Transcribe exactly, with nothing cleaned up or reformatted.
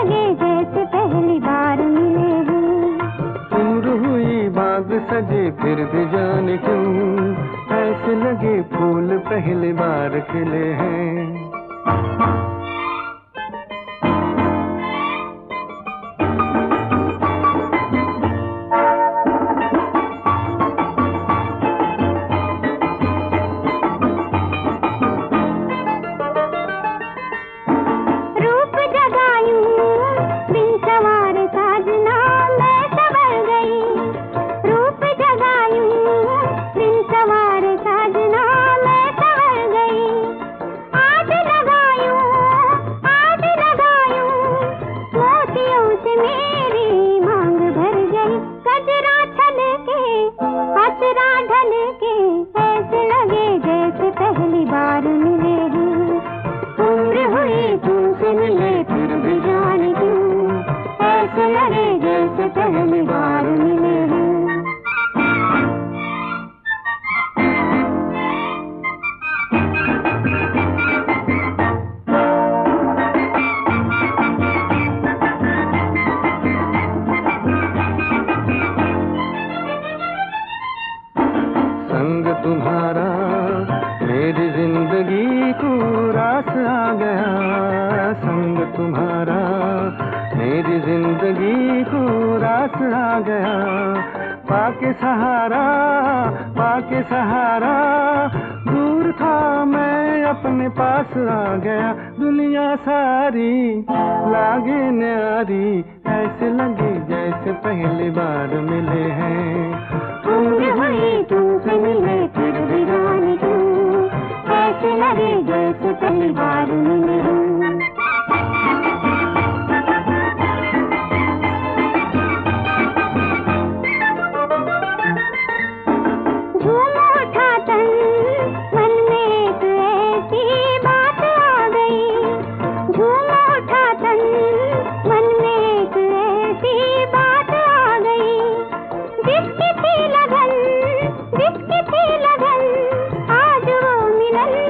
लगे जैसे पहली बार मिले हैं। उम्र हुई बाग सजे फिर भी जाने क्यों, ऐसे लगे फूल पहली बार खिले हैं। पहली बार मिले हैं। संग तुम्हारा मेरी जिंदगी को रास आ गया, संग तुम्हारा मेरी जिंदगी को रास आ गया। पाके सहारा पाके सहारा दूर था मैं अपने पास आ गया। दुनिया सारी लागे न्यारी, ऐसे लगे जैसे पहली बार मिले हैं। उम्र हुई तुमसे मिले फिर भी जाने क्यों, ऐसे लगे जैसे पहली बार मिले हैं।